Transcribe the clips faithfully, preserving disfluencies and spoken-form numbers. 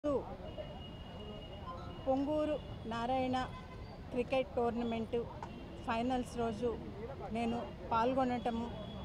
Ponguru Narayana cricket tournament finals రోజు నేను పాల్గొనటము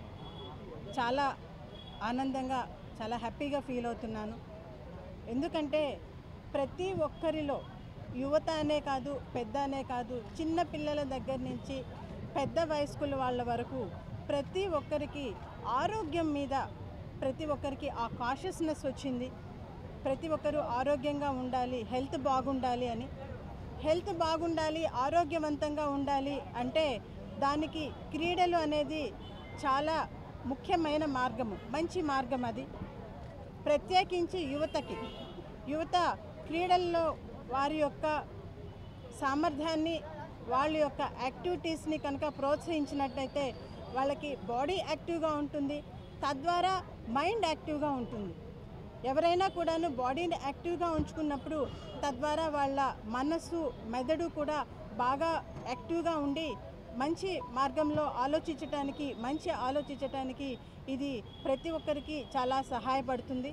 చాలా ఆనందంగా చాలా హ్యాపీగా ఫీల్ అవుతున్నాను. ఎందుకంటే ప్రతి ఒక్కరిలో యువత అనే కాదు, పెద్ద అనే కాదు, చిన్న పిల్లల దగ్గర నుంచి పెద్ద వయస్కుల వాళ్ళ వరకు ప్రతి ఒక్కరికి ఆరోగ్యం మీద ప్రతి ఒక్కరికి ఆ కాషియస్నెస్ వచ్చింది. ప్రతి ఒక్కరూ ఆరోగ్యంగా ఉండాలి, హెల్త్ బాగుండాలి అని. హెల్త్ బాగుండాలి, ఆరోగ్యవంతంగా ఉండాలి అంటే దానికి క్రీడలు అనేది చాలా ముఖ్యమైన మార్గము, మంచి మార్గం. అది ప్రత్యేకించి యువతకి యువత క్రీడల్లో వారి యొక్క సామర్థ్యాన్ని, వాళ్ళ యొక్క యాక్టివిటీస్ని కనుక ప్రోత్సహించినట్లయితే వాళ్ళకి బాడీ యాక్టివ్గా ఉంటుంది, తద్వారా మైండ్ యాక్టివ్గా ఉంటుంది. ఎవరైనా కూడాను బాడీని యాక్టివ్గా ఉంచుకున్నప్పుడు తద్వారా వాళ్ళ మనసు, మెదడు కూడా బాగా యాక్టివ్గా ఉండి మంచి మార్గంలో ఆలోచించటానికి, మంచి ఆలోచించటానికి ఇది ప్రతి ఒక్కరికి చాలా సహాయపడుతుంది.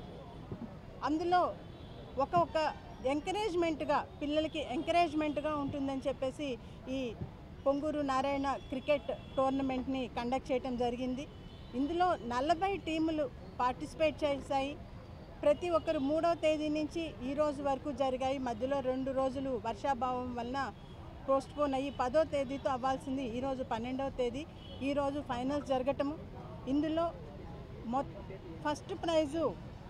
అందులో ఒక ఒక ఎంకరేజ్మెంట్గా, పిల్లలకి ఎంకరేజ్మెంట్గా ఉంటుందని చెప్పేసి ఈ పొంగూరు నారాయణ క్రికెట్ టోర్నమెంట్ని కండక్ట్ చేయడం జరిగింది. ఇందులో నలభై టీములు పార్టిసిపేట్ చేశాయి. ప్రతి ఒక్కరు మూడవ తేదీ నుంచి ఈ రోజు వరకు జరిగాయి. మధ్యలో రెండు రోజులు వర్షాభావం వలన పోస్ట్పోన్ అయ్యి పదో తేదీతో అవ్వాల్సింది ఈరోజు పన్నెండవ తేదీ ఈరోజు ఫైనల్స్ జరగటము. ఇందులో మొ ఫస్ట్ ప్రైజు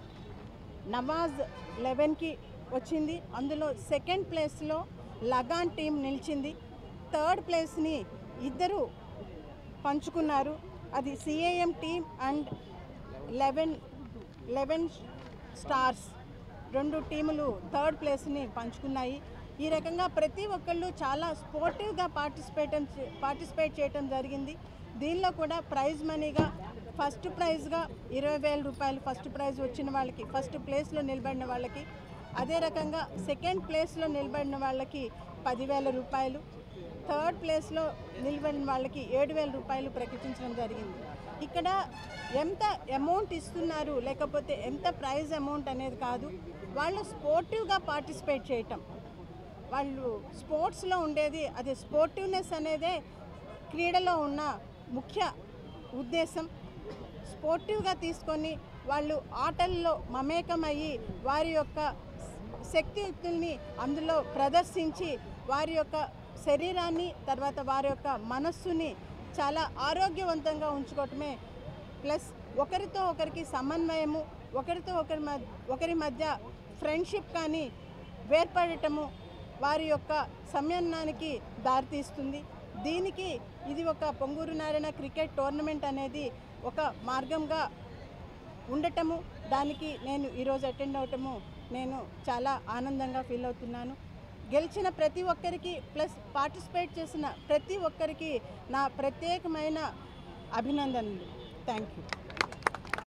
నవాజ్ లెవెన్కి వచ్చింది. అందులో సెకండ్ ప్లేస్లో లగాన్ టీం నిలిచింది. థర్డ్ ప్లేస్ని ఇద్దరు పంచుకున్నారు. అది CAM team and eleven eleven stars రెండు టీములు థర్డ్ ప్లేస్ని పంచుకున్నాయి. ఈ రకంగా ప్రతి ఒక్కళ్ళు చాలా స్పోర్టివ్గా పార్టిసిపేట్ పార్టిసిపేట్ చేయటం జరిగింది. దీనిలో కూడా ప్రైజ్ మనీగా ఫస్ట్ ప్రైజ్గా ఇరవై వేల రూపాయలు ఫస్ట్ ప్రైజ్ వచ్చిన వాళ్ళకి, ఫస్ట్ ప్లేస్లో నిలబడిన వాళ్ళకి, అదే రకంగా సెకండ్ ప్లేస్లో నిలబడిన వాళ్ళకి పదివేల రూపాయలు, థర్డ్ ప్లేస్లో నిలబడిన వాళ్ళకి ఏడు వేల రూపాయలు ప్రకటించడం జరిగింది. ఇక్కడ ఎంత అమౌంట్ ఇస్తున్నారు, లేకపోతే ఎంత ప్రైజ్ అమౌంట్ అనేది కాదు, వాళ్ళు స్పోర్టివ్గా పార్టిసిపేట్ చేయటం, వాళ్ళు స్పోర్ట్స్లో ఉండేది అది స్పోర్టివ్నెస్ అనేదే క్రీడలో ఉన్న ముఖ్య ఉద్దేశం. స్పోర్టివ్గా తీసుకొని వాళ్ళు ఆటల్లో మమేకమయ్యి వారి యొక్క శక్తియుక్తుల్ని అందులో ప్రదర్శించి వారి యొక్క శరీరాన్ని, తర్వాత వారి యొక్క మనస్సుని చాలా ఆరోగ్యవంతంగా ఉంచుకోవటమే ప్లస్ ఒకరితో ఒకరికి సమన్వయము, ఒకరితో ఒకరి మధ్య ఒకరి మధ్య ఫ్రెండ్షిప్ కానీ వేర్పడటము వారి యొక్క సమన్వయానికి దారితీస్తుంది. దీనికి ఇది ఒక పొంగూరు నారాయణ క్రికెట్ టోర్నమెంట్ అనేది ఒక మార్గంగా ఉండటము, దానికి నేను ఈరోజు అటెండ్ అవటము నేను చాలా ఆనందంగా ఫీల్ అవుతున్నాను. గెలిచిన ప్రతి ఒక్కరికి ప్లస్ పార్టిసిపేట్ చేసిన ప్రతి ఒక్కరికి నా ప్రత్యేకమైన అభినందనలు. Thank you.